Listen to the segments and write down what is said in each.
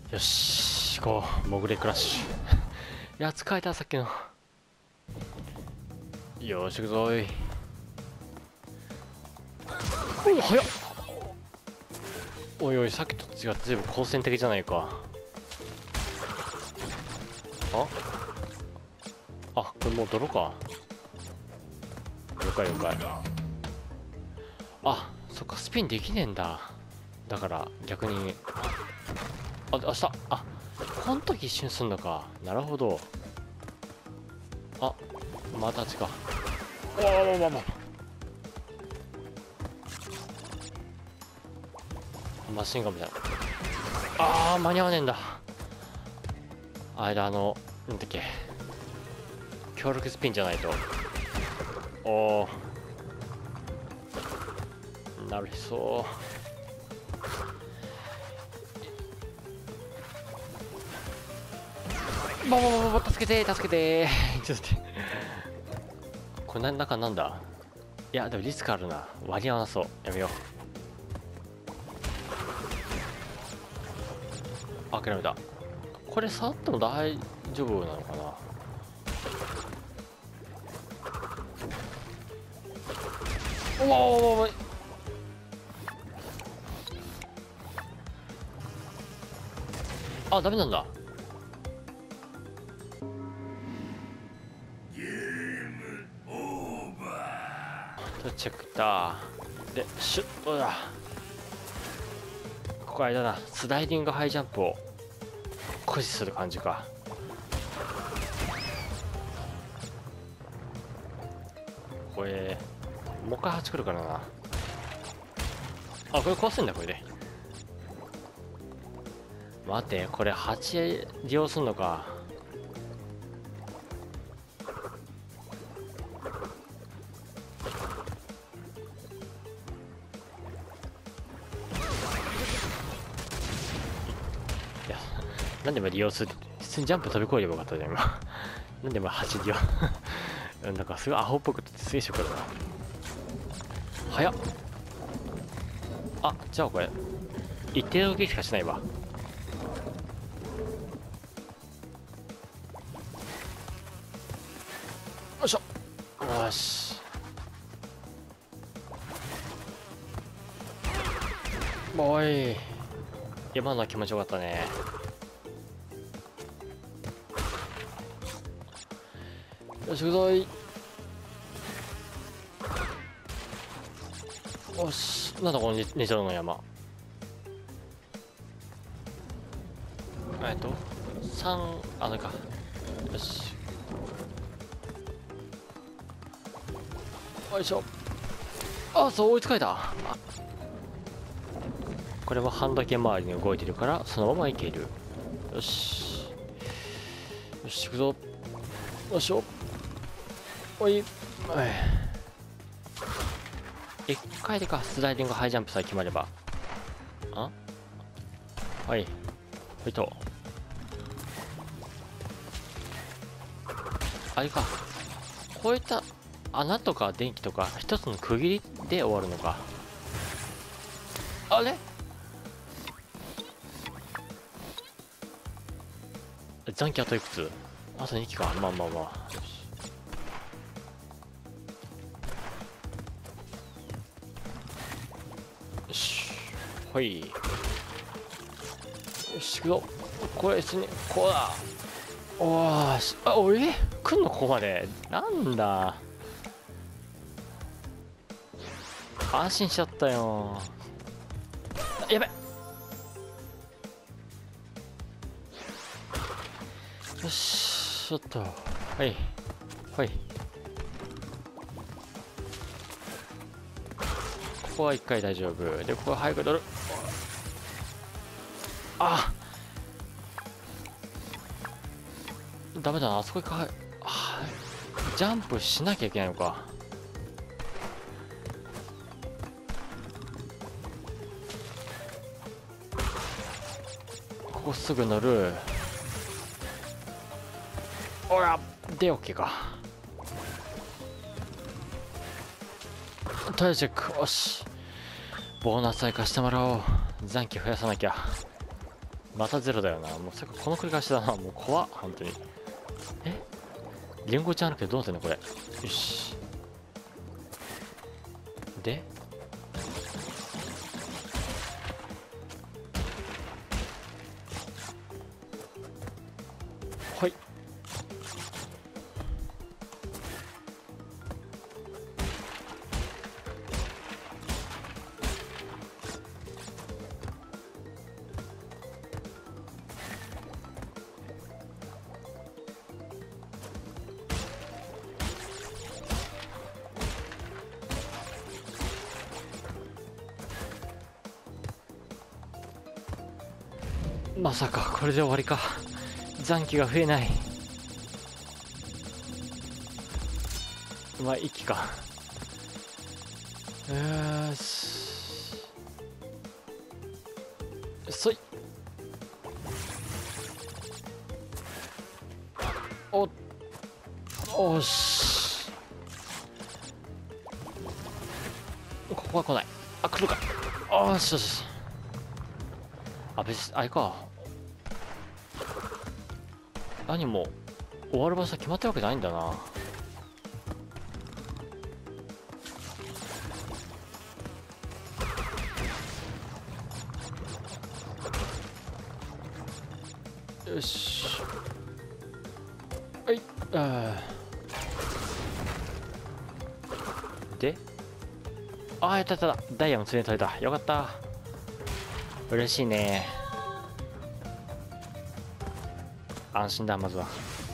よし、行こう。モグレクラッシュ。いや、疲れた、さっきの。よし、行くぞーい。おお、早っ。おいおい、さっきと違って随分好戦的じゃないか。あ、これもう泥か。了解了解。あ、そっか、スピンできねえんだ。だから逆に、あ、明日、あ、この時一瞬すんのか。なるほど。あ、またあっちか。おお、マシンガンみたいな。あー、間に合わねえんだ。あれだ、なんだっけ、強力スピンじゃないと。おお、なるへそ。助けて助けてちょっと待って。これ中なんだ。いやでもリスクあるな。割り合わなそう。やめよう。諦めた。これ触っても大丈夫なのかな。おお、あ、ダメなんだ。チェックだ。でシュッとだ。ここあれだな、スライディングハイジャンプを駆使する感じか。これもう一回8来るからな。あ、これ壊せんだこれで。待って、これ8利用すんのか。いや、なんでも利用する。普通にジャンプ飛び越えればよかったじゃん今。なんでも8利用。なんかすごいアホっぽくてすげえショックだな。早っ。あ、じゃあこれ一定の動きしかしないわ。よいしょ。よし。おい、今のは気持ちよかったね。よし、行くぞい。よし、なんだこのネジョロの山。3、あれか。よし。よいしょ。あ、そう、追いつかれた。これはハンダケ周りに動いてるからそのままいける。よしよし、行くぞ。よいしょ。おい、一回でか。スライディングハイジャンプさえ決まれば。あ、はい、ほいと。あれか、こういった穴とか電気とか一つの区切りで終わるのか。あれ、残機あといくつ。あと2機か。まあまあまあ、よし。よし、ほい。よし、行くぞ。これにこうだ。おーし、あ、おい、来んのここまで。なんだ、安心しちゃったよ。やべっ。よし、ちょっと、はいはい。ここは1回大丈夫で、ここは早く乗る。あ、ダメだな、あそこか。ジャンプしなきゃいけないのか。ここすぐ乗る。おらで OK か。トイレチェック。よし、ボーナス追加してもらおう。残機増やさなきゃ。 またゼロだよな。もうさっきこの繰り返しだな。もう怖っ本当に。え、連合ちゃんあるけどどうなってんのこれ。よし。ではい。まさかこれで終わりか。残機が増えない。まあ息か。よし、そい。おし、ここは来ない。あ、来るか。おしよし。あ、別にあれか、何も終わる場所決まってるわけじゃないんだな。よし、はい。で、やったやった、ダイヤもついに取れた。よかった、嬉しいね。安心だ。まずは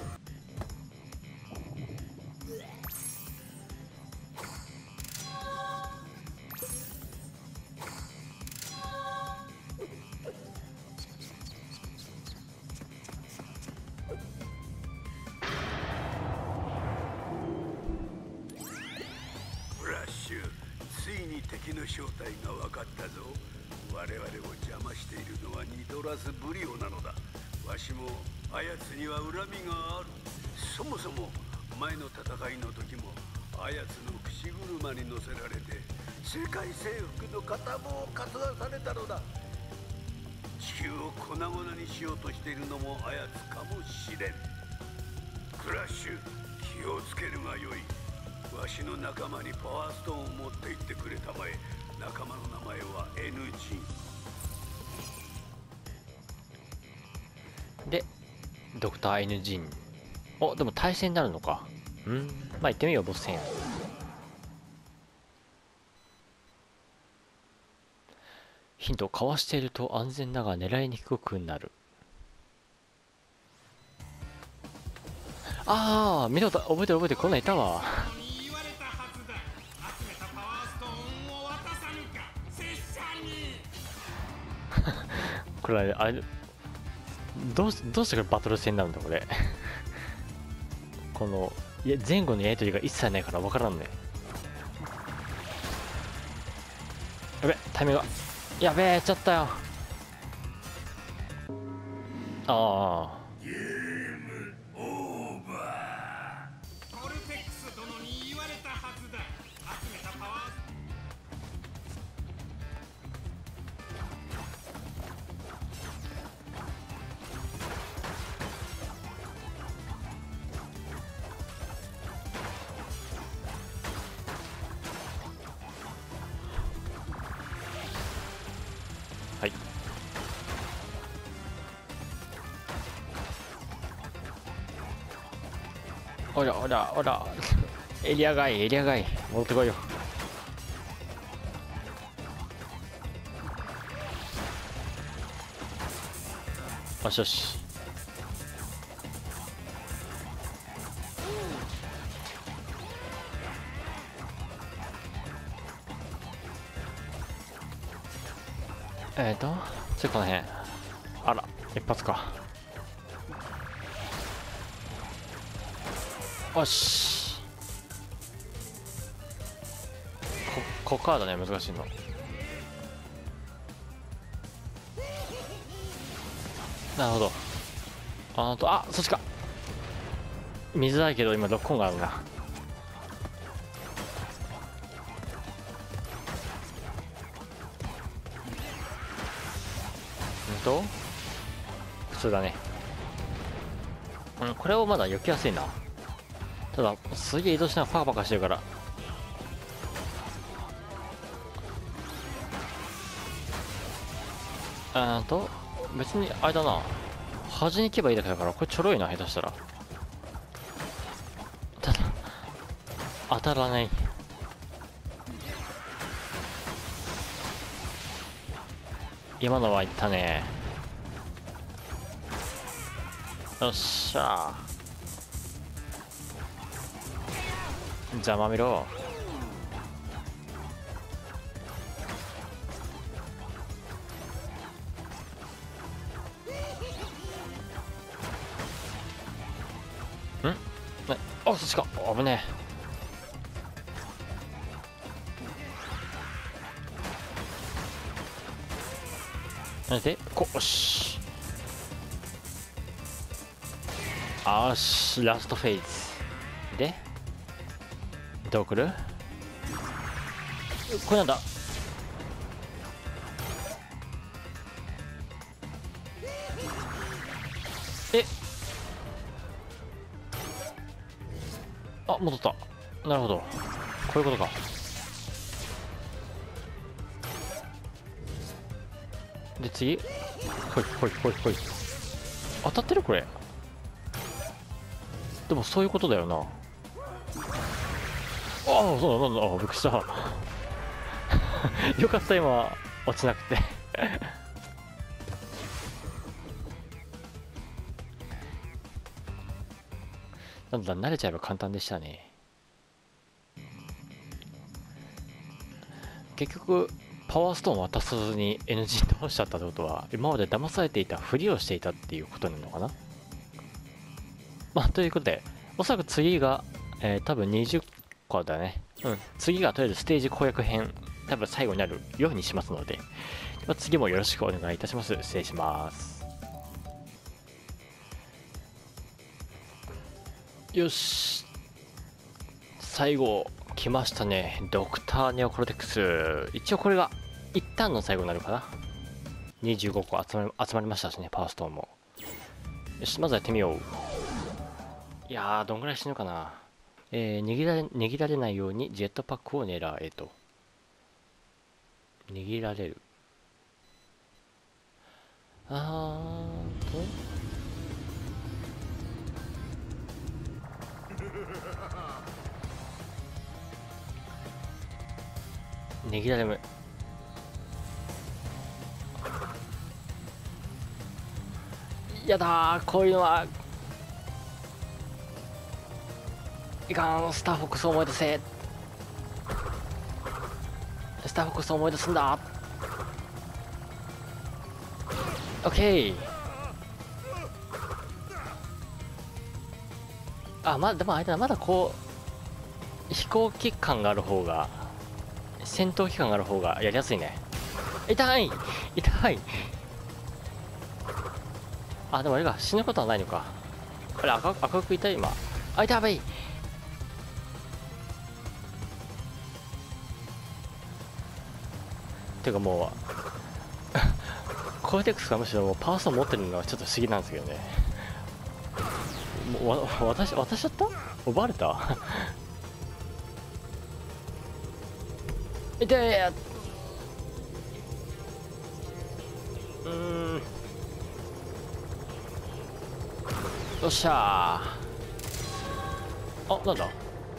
フラッシュ、ついに敵の正体が分かったぞ。我々を邪魔しているのはニドラス・ブリオなのだ。わしもあやつには恨みがある。そもそも前の戦いの時もあやつの口車に乗せられて世界征服の片棒を担がされたのだ。地球を粉々にしようとしているのもあやつかもしれん。クラッシュ、気をつけるがよい。わしの仲間にパワーストーンを持って行ってくれたまえ。仲間の名前は NG で、ドクター N ジン。でも対戦になるのか。まあ行ってみよう、ボス戦。ヒント、かわしていると安全だが狙いにくくなる。見たこと、覚えてる覚えてる、こんなんいたわ。これあれ、どうしてこれバトル戦なんだこれ。この前後のやりとりが一切ないから分からんね。やべ、タイミングがやべえ、ちゃったよ。 コルテックス殿に言われたはずだ。集めたパワー。 はい。おらおらおら、エリア外、エリア外、戻ってこいよ。よしよし。次この辺。あら、一発か。よし。ここからだね、難しいの。なるほど。そっちか。水だけど今ロックオンがあるな。 普通だね。うん、これをまだ避けやすいな。ただすげえ移動しながらパカパカしてるから。別にあれだな、端に行けばいいだけだから、これちょろいな、下手したら。ただ当たらない。今のはいったね。よっしゃー、邪魔見ろ。ん？あ、そっちか。危ねえ。で、よし。よし、ラストフェーズ。で、どう来る？これなんだ？え？あ、戻った。なるほど。こういうことか。で、次。ほいほいほいほい。当たってるこれ。でもそういうことだよな。ああ、そうなんだ。あ、びっくりした。よかった、今、落ちなくて。なんだ、慣れちゃえば簡単でしたね。結局、パワーストーン渡さずに NG 倒しちゃったってことは、今まで騙されていたふりをしていたっていうことなのかな。まあ、ということで、おそらく次が、多分20個だね。うん。次がとりあえずステージ攻略編、多分最後になるようにしますので、まあ、次もよろしくお願いいたします。失礼します。よし。最後、来ましたね。ドクターネオコロテックス。一応これが一旦の最後になるかな。25個集まりましたしね、パワーストーンも。よし、まずやってみよう。いやー、どんぐらい死ぬかな。逃げられないようにジェットパックを狙えと。逃げられる。逃げられる。やだー、こういうのはいかん。スターフォックスを思い出せ。スターフォックスを思い出すんだ。オッケー。あ、でもあれだな、まだこう飛行機感がある方が、戦闘機感がある方がやりやすいね。痛い痛い。あ、でもあれが死ぬことはないのか。あれ、赤く痛い今。あ、痛い。てかもうコーテックスがむしろもうパワーストーン持ってるのはちょっと不思議なんですけどね。もう渡しちゃった？奪われた？痛い。よっしゃー。あ、なんだ。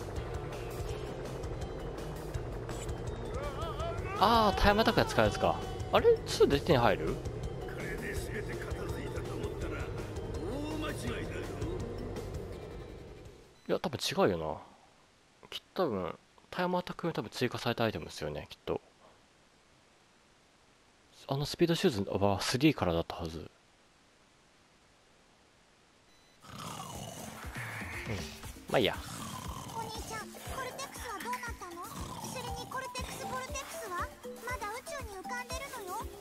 タイムアタックが使うやつか。あれ2で手に入る？ これで全て片付いたと思ったら大間違いだぞ。 いや、多分違うよな。きっと多分タイムアタックに多分追加されたアイテムですよね、きっと。スピードシューズは3からだったはず。まあいいや。 お兄ちゃん、コルテックスはどうなったの？それにコルテックスボルテックスはまだ宇宙に浮かんでるのよ。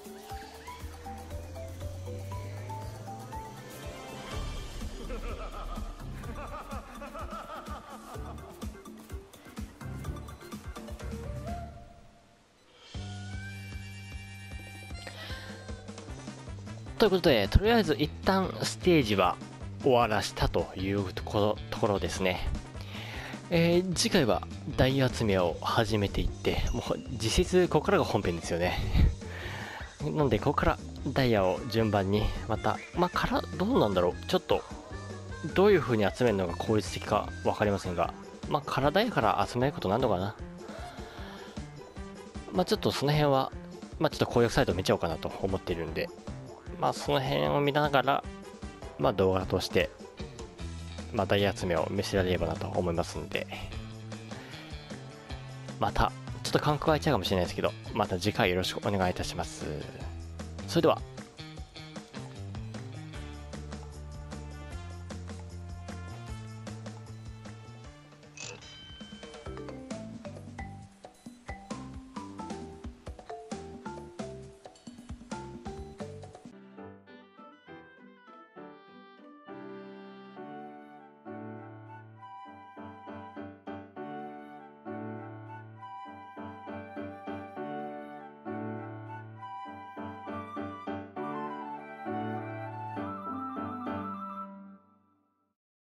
ということで、とりあえず一旦ステージは終わらしたというところですね。次回は台集めを始めていって、もう実質ここからが本編ですよね。なのでここからダイヤを順番にまた、どうなんだろう、ちょっとどういう風に集めるのが効率的か分かりませんが、体やから集めることなんのかな。ちょっとその辺はちょっと攻略サイト見ちゃおうかなと思っているんで、その辺を見ながら動画としてダイ集めを見せられればなと思いますんで、またちょっと感覚空いちゃうかもしれないですけど、また次回よろしくお願いいたします。それでは。